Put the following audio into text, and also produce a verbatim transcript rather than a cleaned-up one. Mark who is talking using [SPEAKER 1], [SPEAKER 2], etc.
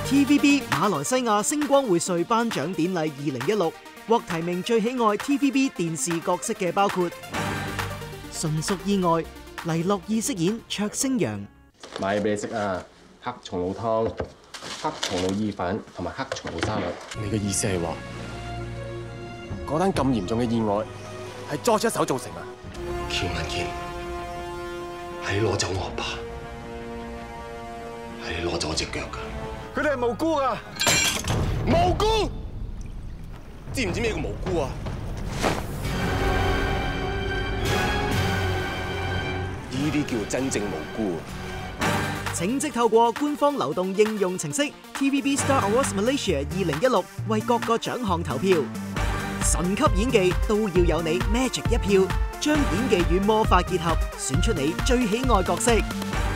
[SPEAKER 1] T V B 馬來西亞星光薈萃頒獎典禮二零一六獲提名最喜愛 T V B 電視角色嘅包括純屬意外，黎諾懿飾演卓星陽。
[SPEAKER 2] 買嘢俾你食啊！黑松露湯、黑松露意粉同埋黑松露沙律。
[SPEAKER 3] 你嘅意思係話，嗰單咁嚴重嘅意外係 George 一手造成啊？
[SPEAKER 4] 喬文健，係你攞走我阿爸，係你攞走我隻腳㗎。
[SPEAKER 3] 佢哋係無辜㗎，無辜！知唔知咩叫無辜啊？呢啲叫真正無辜。
[SPEAKER 1] 請即透過官方流動應用程式 T V B Star Awards Malaysia 二零一六為各個獎項投票。神級演技都要有你 Magic 一票，將演技與魔法結合，選出你最喜愛角色。